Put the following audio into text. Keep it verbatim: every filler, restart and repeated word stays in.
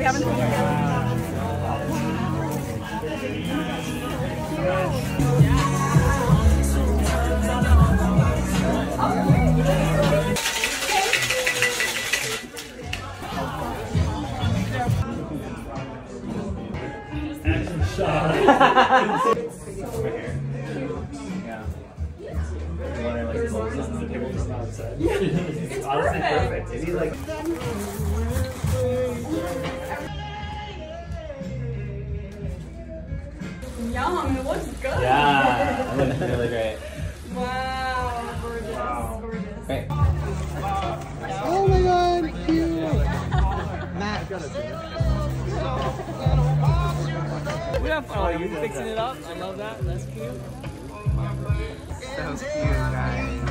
haven't seen you yet. Action shot. Over here. Yeah. You want to like close on the table from outside? It's honestly perfect. Maybe like. Yum, it looks good. Yeah, it looks really great. Wow, gorgeous, Wow. gorgeous. Great. Oh my god, cute! Matt. We have fun. Oh, you're fixing it up? I love that. That's cute. So cute, guys.